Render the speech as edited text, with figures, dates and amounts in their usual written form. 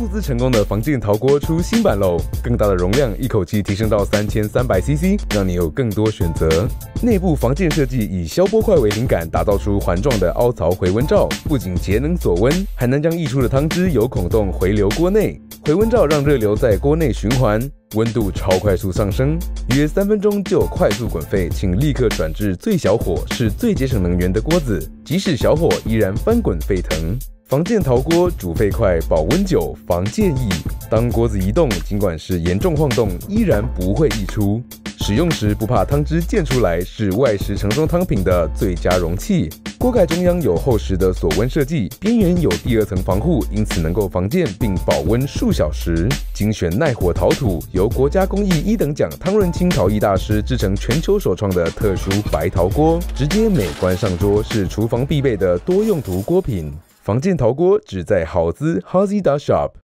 募资成功的防溅陶锅出新版喽，更大的容量，一口气提升到3300cc， 让你有更多选择。内部防溅设计以消波块为灵感，打造出环状的凹槽回温罩，不仅节能锁温，还能将溢出的汤汁由孔洞回流锅内。回温罩让热流在锅内循环，温度超快速上升，约3分钟就快速滚沸，请立刻转至最小火，是最节省能源的锅子，即使小火依然翻滚沸腾。防溅陶锅煮沸快，保温久，防溅易。当锅子移动，尽管是严重晃动，依然不会溢出。使用时不怕汤汁溅出来，是外食盛装汤品的最佳容器。锅盖中央有厚实的锁温设计，边缘有第2层防护，因此能够防溅并保温数小时。精选耐火陶土，由国家工艺1等奖汤润清陶艺大师制成全球首创的特殊白陶锅，直接美观上桌，是厨房必备的多用途锅品。防溅陶锅只在好滋 Hazy Shop。